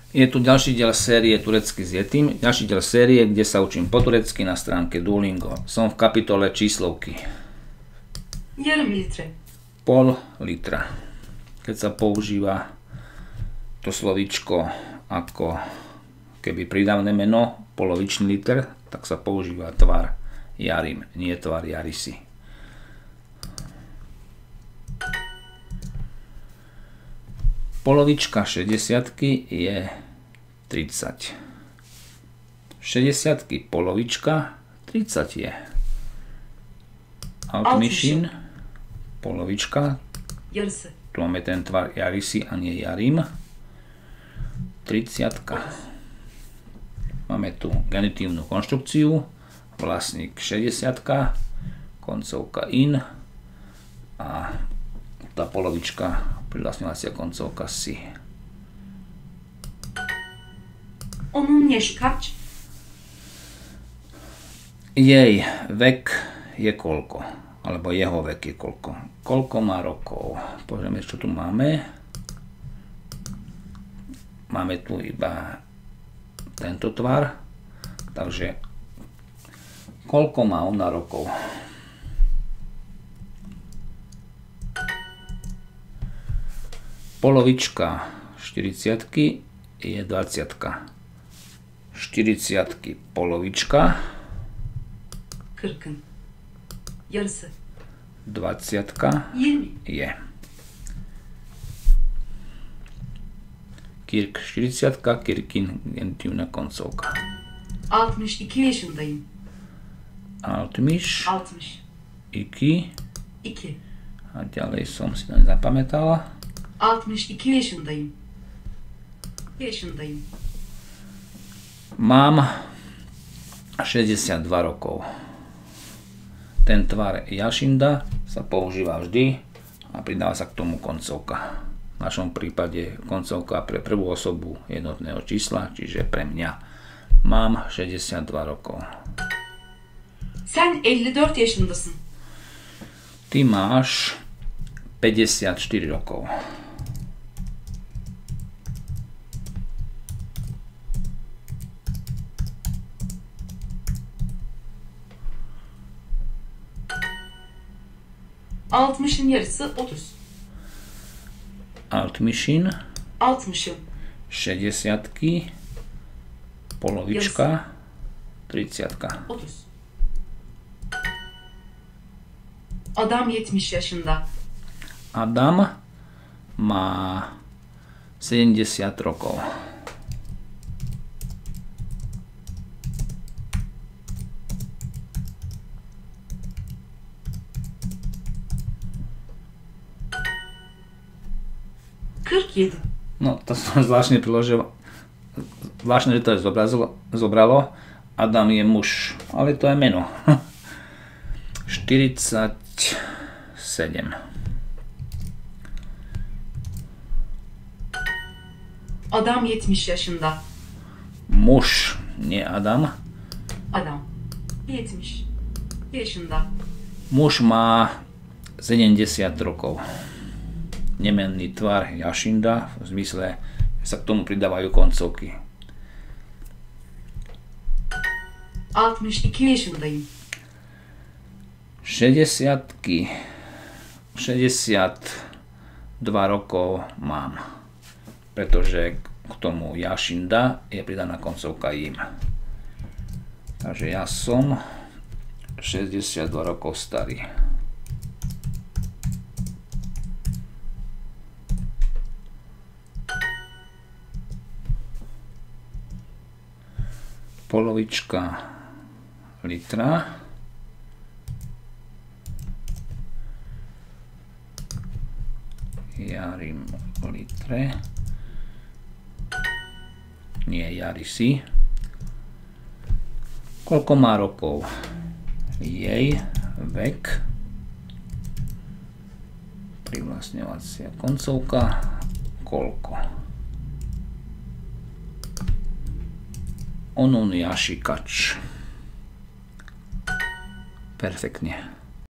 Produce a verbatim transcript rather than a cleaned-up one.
Je tu ďalší diel série Turecky s Yetim, ďalší diel série, kde sa učím po turecky na stránke Duolingo. Som v kapitole číslovky. Yarım litre. Pol litra. Keď sa používa to slovíčko ako keby pridavné meno, polovičný liter, tak sa používa tvar jarim, nie tvar jarisi. Polovička šesťdesiatky je tridsať. šesťdesiatky polovička tridsať je. Altmışın polovička. Yarısı. Tu máme ten tvar jarisi a nie jarim. tridsiatka. Máme tu genitívnu konštrukciu. Vlastník šesťdesiatka. Koncovka in. A tá polovička privlastňovacia koncovka si. Onun yaşı kaç? Jej vek je koľko? Alebo jeho vek je koľko? Koľko má rokov? Pozrieme, čo tu máme. Máme tu iba tento tvar. Takže koľko má ona rokov? Polovička štyridsiatky je dvadsiatka. štyridsiatky polovička. Kırkın. Yarısı. dvadsiatka Yirmi. je. Kirk štyridsiatka, kirkin genitívna koncovka. Altmış iki yaşındayım. Altmış. Altmış. Iki. İki. A ďalej som si to nezapamätala. Altmış iki yaşındayım. Yaşındayım. Mám šesťdesiatdva rokov. Ten tvar jašinda sa používa vždy a pridáva sa k tomu koncovka. V našom prípade koncovka pre prvú osobu jednotného čísla, čiže pre mňa. Mám šesťdesiatdva rokov. Sen elli dört yaşındasın. Ty máš päťdesiatštyri rokov. Altmışın yarısı otuz. Altmışın. Altmışın. šesťdesiatky. Polovička. tridsiatka. Otuz. Adam yetmiş yaşında. Adam má sedemdesiat rokov. kırk yedi. No, to som zvláštne priložil. Zvláštne, že to je zobrazilo, zobralo. Adam je muž, ale to je meno. štyridsaťsedem. Adam yetmiş yaşında. Muž, nie Adam. Adam yetmiş yaşında. Muž má sedemdesiat rokov. Nemenný tvar jašinda, v zmysle, že sa k tomu pridávajú koncovky. altmış iki yaşındayım. šesťdesiatky, šesťdesiatdva rokov mám, pretože k tomu jašinda je pridaná koncovka im. Takže ja som šesťdesiatdva rokov starý. Polovička litra. Jarim litre. Nie jarisi. Koľko má rokov? Jej vek. Privlastňovacia koncovka. Koľko? Onun yaşı kaç? Perfektnie.